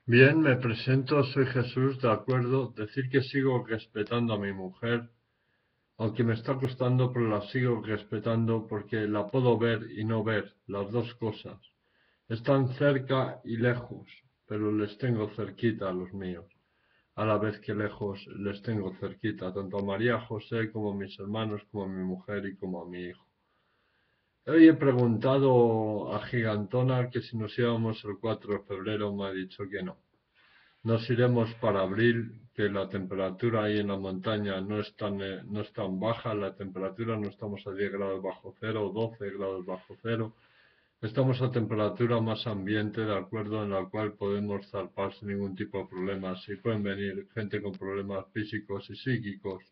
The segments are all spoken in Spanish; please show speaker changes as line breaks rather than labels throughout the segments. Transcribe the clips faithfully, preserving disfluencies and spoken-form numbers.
Bien, me presento, soy Jesús, de acuerdo. Decir que sigo respetando a mi mujer, aunque me está costando, pero la sigo respetando porque la puedo ver y no ver, las dos cosas. Están cerca y lejos, pero les tengo cerquita a los míos, a la vez que lejos les tengo cerquita, tanto a María José como a mis hermanos, como a mi mujer y como a mi hijo. Hoy he preguntado a Gigantona que si nos íbamos el cuatro de febrero, me ha dicho que no. Nos iremos para abril, que la temperatura ahí en la montaña no es tan, eh, no es tan baja, la temperatura no estamos a diez grados bajo cero, doce grados bajo cero. Estamos a temperatura más ambiente, de acuerdo, en la cual podemos zarpar sin ningún tipo de problemas. Y pueden venir gente con problemas físicos y psíquicos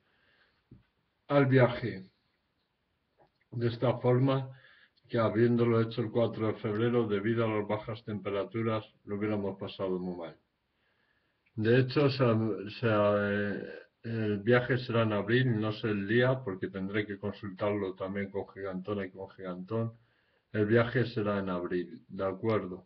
al viaje. De esta forma, que habiéndolo hecho el cuatro de febrero, debido a las bajas temperaturas, lo hubiéramos pasado muy mal. De hecho, se, se, eh, el viaje será en abril, no sé el día, porque tendré que consultarlo también con Gigantón y con Gigantón. El viaje será en abril, de acuerdo.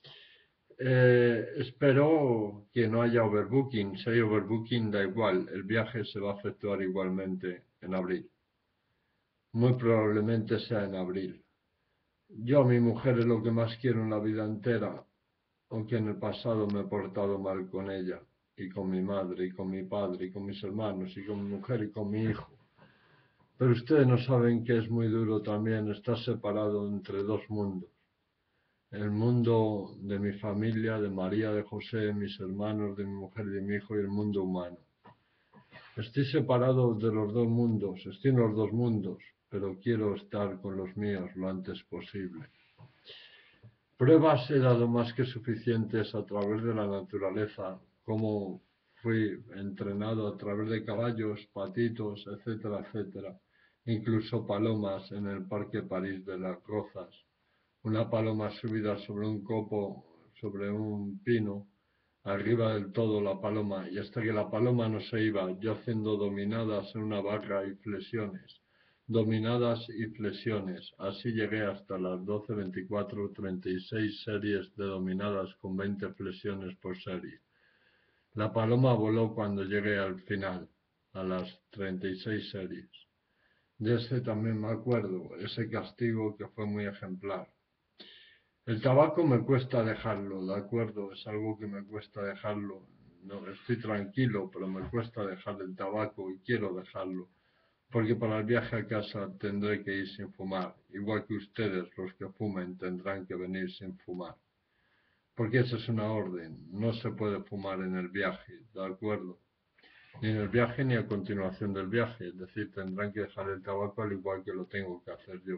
Eh, espero que no haya overbooking. Si hay overbooking, da igual, el viaje se va a efectuar igualmente en abril. Muy probablemente sea en abril. Yo a mi mujer es lo que más quiero en la vida entera, aunque en el pasado me he portado mal con ella, y con mi madre, y con mi padre, y con mis hermanos, y con mi mujer, y con mi hijo. Pero ustedes no saben que es muy duro también estar separado entre dos mundos. El mundo de mi familia, de María, de José, de mis hermanos, de mi mujer, de mi hijo, y el mundo humano. Estoy separado de los dos mundos, estoy en los dos mundos, pero quiero estar con los míos lo antes posible. Pruebas he dado más que suficientes a través de la naturaleza, como fui entrenado a través de caballos, patitos, etcétera, etcétera, incluso palomas en el Parque París de las Rozas. Una paloma subida sobre un copo, sobre un pino, arriba del todo la paloma, y hasta que la paloma no se iba, yo haciendo dominadas en una barra y flexiones, dominadas y flexiones. Así llegué hasta las doce, veinticuatro, treinta y seis series de dominadas con veinte flexiones por serie. La paloma voló cuando llegué al final, a las treinta y seis series. De ese también me acuerdo, ese castigo que fue muy ejemplar. El tabaco me cuesta dejarlo, ¿de acuerdo? Es algo que me cuesta dejarlo. No, estoy tranquilo, pero me cuesta dejar el tabaco y quiero dejarlo. Porque para el viaje a casa tendré que ir sin fumar. Igual que ustedes, los que fumen, tendrán que venir sin fumar. Porque esa es una orden. No se puede fumar en el viaje, ¿de acuerdo? Ni en el viaje ni a continuación del viaje. Es decir, tendrán que dejar el tabaco al igual que lo tengo que hacer yo.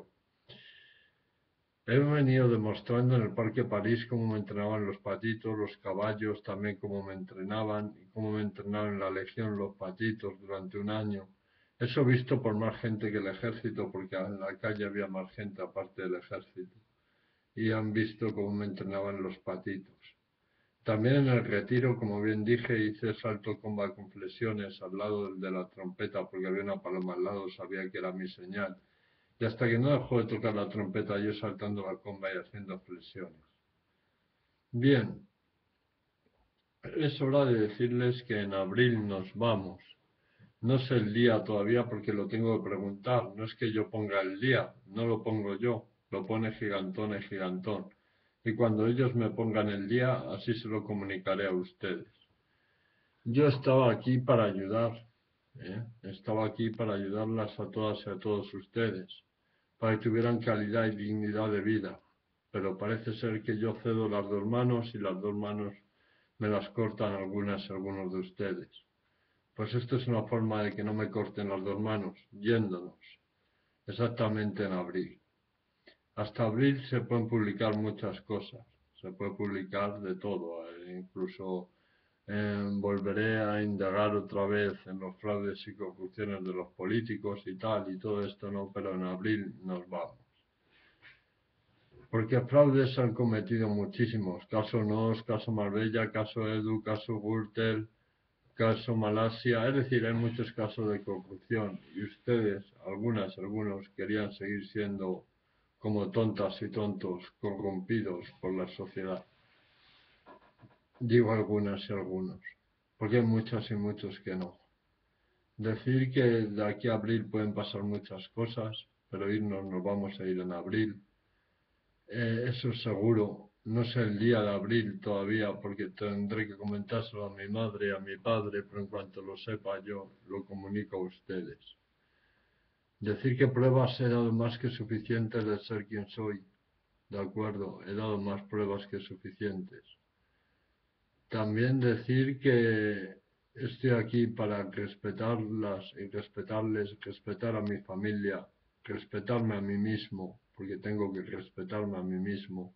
He venido demostrando en el Parque París cómo me entrenaban los patitos, los caballos, también cómo me entrenaban y cómo me entrenaron en la Legión los patitos durante un año. Eso visto por más gente que el ejército, porque en la calle había más gente aparte del ejército. Y han visto cómo me entrenaban los patitos. También en el retiro, como bien dije, hice salto comba con flexiones al lado de la trompeta, porque había una paloma al lado, sabía que era mi señal. Y hasta que no dejó de tocar la trompeta, yo saltando la comba y haciendo flexiones. Bien, es hora de decirles que en abril nos vamos. No sé el día todavía porque lo tengo que preguntar. No es que yo ponga el día, no lo pongo yo, lo pone Gigantón y Gigantón. Y cuando ellos me pongan el día, así se lo comunicaré a ustedes. Yo estaba aquí para ayudar, ¿eh? Estaba aquí para ayudarlas a todas y a todos ustedes, para que tuvieran calidad y dignidad de vida. Pero parece ser que yo cedo las dos manos y las dos manos me las cortan algunas y algunos de ustedes. Pues esto es una forma de que no me corten las dos manos, yéndonos, exactamente en abril. Hasta abril se pueden publicar muchas cosas, se puede publicar de todo, eh, incluso eh, volveré a indagar otra vez en los fraudes y corrupciones de los políticos y tal, y todo esto no, pero en abril nos vamos. Porque fraudes se han cometido muchísimos, caso Nos, caso Marbella, caso Edu, caso Gürtel, caso Malasia, es decir, hay muchos casos de corrupción y ustedes, algunas, algunos, querían seguir siendo como tontas y tontos, corrompidos por la sociedad. Digo algunas y algunos, porque hay muchas y muchos que no. Decir que de aquí a abril pueden pasar muchas cosas, pero irnos nos vamos a ir en abril. Eh, eso es seguro. No sé el día de abril todavía porque tendré que comentárselo a mi madre y a mi padre, pero en cuanto lo sepa yo lo comunico a ustedes. Decir que pruebas he dado más que suficientes de ser quien soy. De acuerdo, he dado más pruebas que suficientes. También decir que estoy aquí para respetarlas y respetarles, respetar a mi familia, respetarme a mí mismo, porque tengo que respetarme a mí mismo,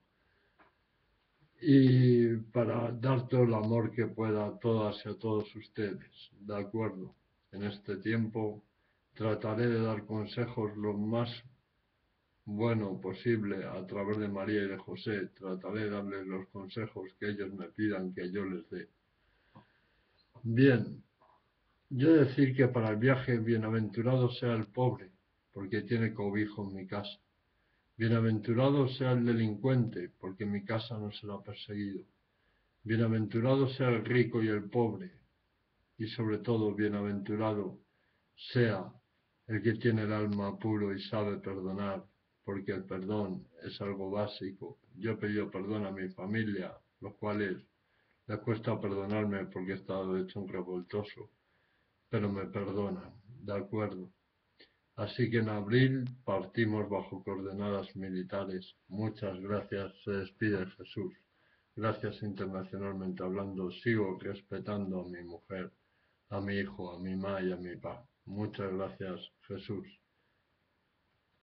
y para dar todo el amor que pueda a todas y a todos ustedes. De acuerdo, en este tiempo trataré de dar consejos lo más bueno posible a través de María y de José. Trataré de darles los consejos que ellos me pidan que yo les dé. Bien, yo decir que para el viaje bienaventurado sea el pobre, porque tiene cobijo en mi casa. Bienaventurado sea el delincuente, porque mi casa no será perseguido. Bienaventurado sea el rico y el pobre, y sobre todo bienaventurado sea el que tiene el alma puro y sabe perdonar, porque el perdón es algo básico. Yo he pedido perdón a mi familia, los cuales les cuesta perdonarme porque he estado hecho un revoltoso, pero me perdonan, ¿de acuerdo? Así que en abril partimos bajo coordenadas militares. Muchas gracias, se despide Jesús. Gracias internacionalmente hablando, sigo respetando a mi mujer, a mi hijo, a mi ma y a mi pa. Muchas gracias, Jesús.